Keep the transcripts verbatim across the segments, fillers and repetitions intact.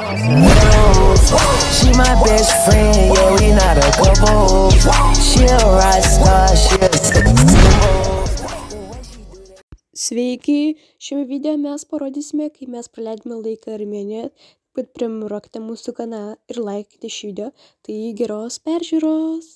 She my best friend, yeah, we not a couple. She a rock star, she a Sveiki, šiame video mes parodysime, kaip mes praleidome laiką Armėnijoje. Pat prenumeruokite mūsų kanalą ir laikykite šį video. Tai geros peržiūros.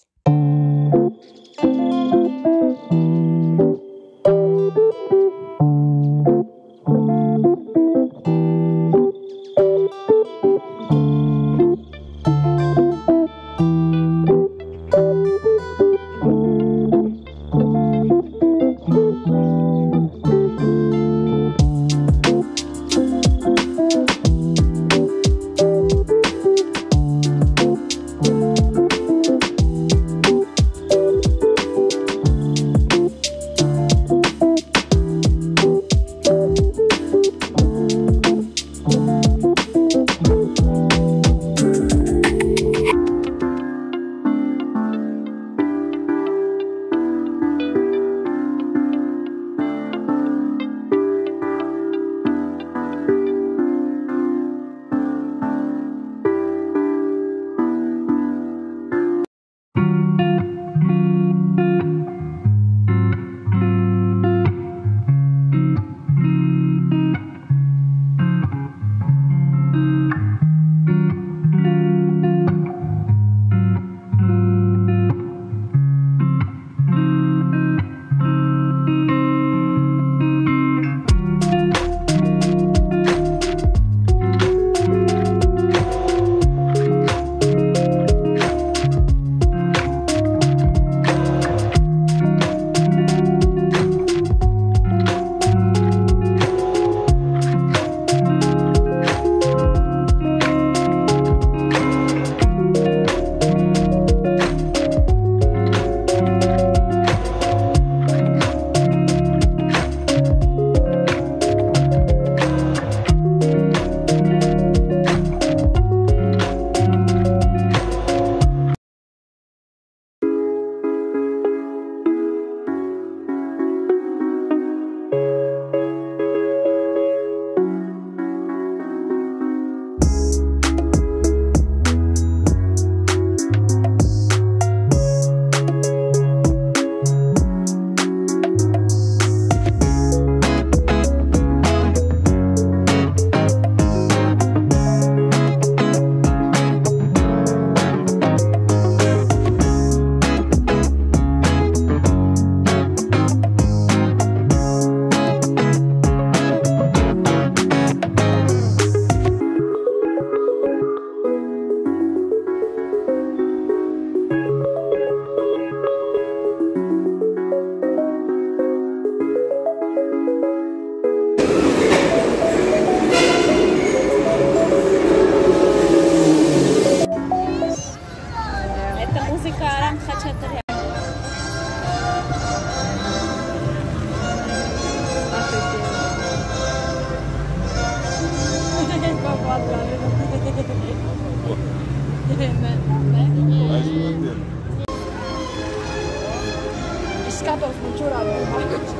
Skatos mučurā vēl mājās.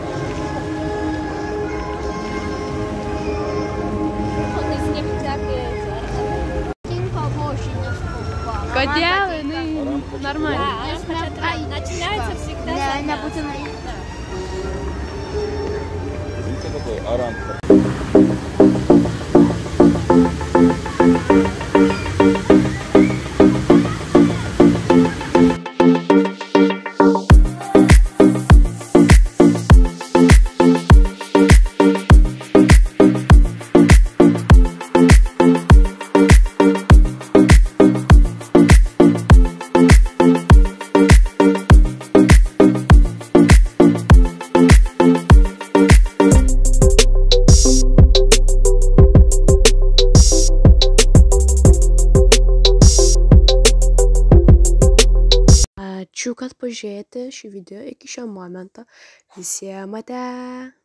Kodėl? Nu, normaliai. Начинается всегда с нас. Видите, какой оранг? Ačiū, kad pažiūrėjote šį video iki šio momento. Visiems ate.